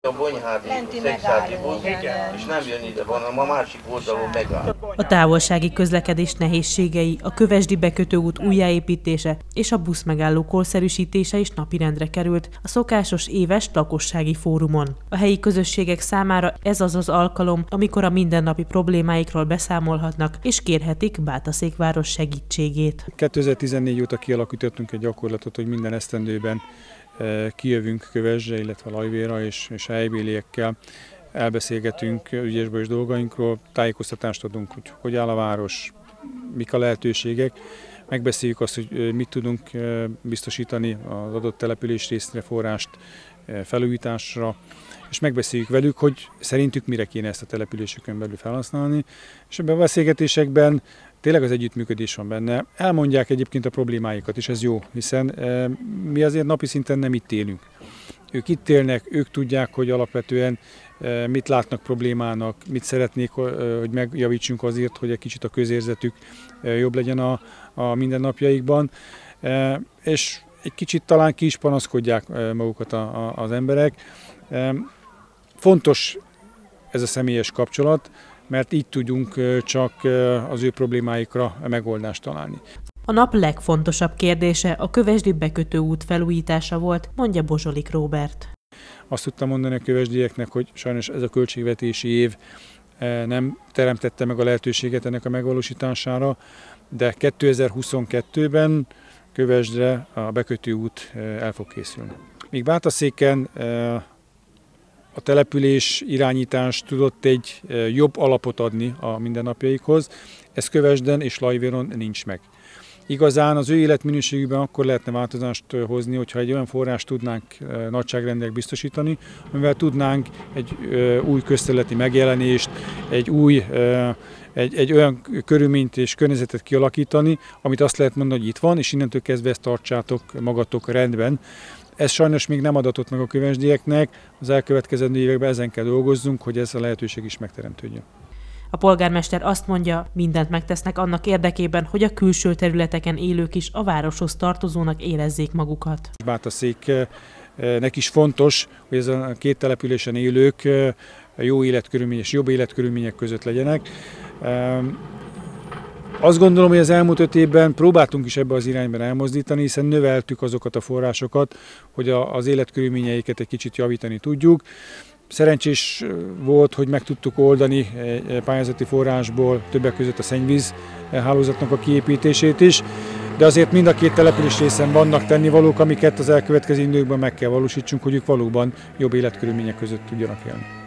A Bonyhádi Szexádiból, és nem jön ide, hanem a másik oldalon megáll. A távolsági közlekedés nehézségei, a Kövesdi bekötőút újjáépítése és a buszmegálló korszerűsítése is napirendre került a szokásos éves lakossági fórumon. A helyi közösségek számára ez az az alkalom, amikor a mindennapi problémáikról beszámolhatnak és kérhetik Bátaszékváros segítségét. 2014 óta kialakítottunk egy gyakorlatot, hogy minden esztendőben kijövünk Kövesdre, illetve Lajvéra és helybéliekkel, elbeszélgetünk ügyesből dolgainkról, tájékoztatást adunk, hogy áll a város, mik a lehetőségek, megbeszéljük azt, hogy mit tudunk biztosítani az adott településrészre forrást felújításra, és megbeszéljük velük, hogy szerintük mire kéne ezt a településükön belül felhasználni, és ebben a beszélgetésekben tényleg az együttműködés van benne. Elmondják egyébként a problémáikat, és ez jó, hiszen mi azért napi szinten nem itt élünk. Ők itt élnek, ők tudják, hogy alapvetően mit látnak problémának, mit szeretnék, hogy megjavítsunk azért, hogy egy kicsit a közérzetük jobb legyen a mindennapjaikban. És egy kicsit talán ki is panaszkodják magukat az emberek. Fontos ez a személyes kapcsolat, mert így tudunk csak az ő problémáikra megoldást találni. A nap legfontosabb kérdése a Kövesdi bekötőút felújítása volt, mondja Bozsolik Róbert. Azt tudtam mondani a kövesdieknek, hogy sajnos ez a költségvetési év nem teremtette meg a lehetőséget ennek a megvalósítására, de 2022-ben Kövesdre a bekötőút el fog készülni. Míg Bátaszéken a település irányítás tudott egy jobb alapot adni a mindennapjaikhoz, ez Kövesden és Lajvéron nincs meg. Igazán az ő életminőségükben akkor lehetne változást hozni, hogyha egy olyan forrást tudnánk nagyságrendek biztosítani, amivel tudnánk egy új közterületi megjelenést, egy olyan körülményt és környezetet kialakítani, amit azt lehet mondani, hogy itt van, és innentől kezdve ezt tartsátok magatok rendben. Ez sajnos még nem adatott meg a kövesdieknek, az elkövetkezendő években ezen kell dolgozzunk, hogy ez a lehetőség is megteremtődjön. A polgármester azt mondja, mindent megtesznek annak érdekében, hogy a külső területeken élők is a városhoz tartozónak érezzék magukat. Bátaszéknek is fontos, hogy ez a két településen élők jó életkörülmények és jobb életkörülmények között legyenek. Azt gondolom, hogy az elmúlt 5 évben próbáltunk is ebbe az irányban elmozdítani, hiszen növeltük azokat a forrásokat, hogy az életkörülményeiket egy kicsit javítani tudjuk. Szerencsés volt, hogy meg tudtuk oldani pályázati forrásból többek között a szennyvíz hálózatnak a kiépítését is, de azért mind a két település részen vannak tennivalók, amiket az elkövetkező időkben meg kell valósítsunk, hogy ők valóban jobb életkörülmények között tudjanak élni.